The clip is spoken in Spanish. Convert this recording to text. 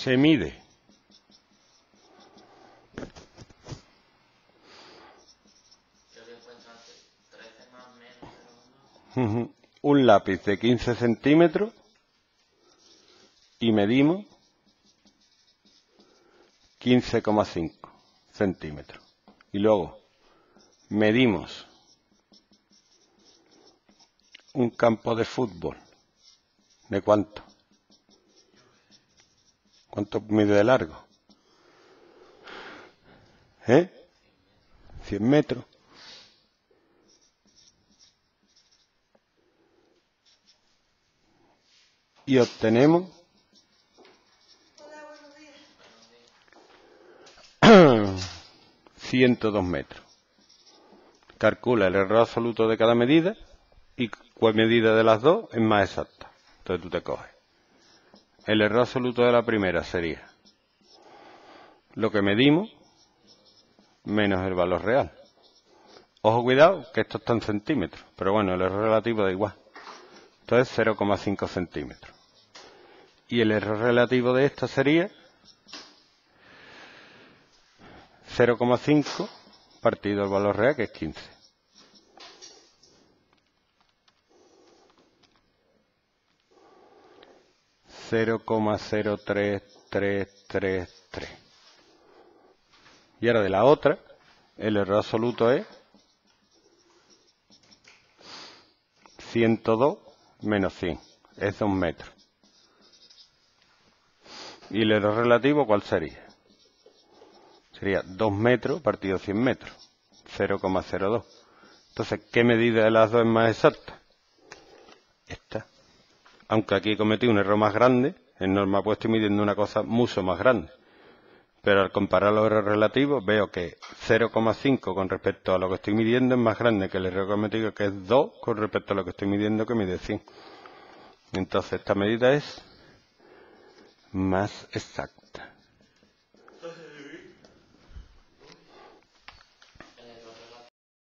se mide un lápiz de 15 centímetros y medimos 15,5 centímetros. Y luego medimos un campo de fútbol. ¿De cuánto? ¿Cuánto mide de largo? 100 metros. Y obtenemos 102 metros. Calcula el error absoluto de cada medida y cuál medida de las dos es más exacta. Entonces tú te coges. El error absoluto de la primera sería lo que medimos menos el valor real. Ojo, cuidado, que esto está en centímetros, pero bueno, el error relativo da igual. Entonces 0,5 centímetros. Y el error relativo de esta sería 0,5 partido el valor real, que es 15. .0,03333. Y ahora de la otra, el error absoluto es 102 menos 100, es 2 metros. ¿Y el error relativo cuál sería? Sería 2 metros partido 100 metros, 0,02. Entonces, ¿qué medida de las dos es más exacta? Esta. Aunque aquí he cometido un error más grande, en norma pues estoy midiendo una cosa mucho más grande. Pero al comparar los errores relativos veo que 0,5 con respecto a lo que estoy midiendo es más grande que el error que he cometido, que es 2 con respecto a lo que estoy midiendo, que mide 100. Entonces esta medida es más exacta.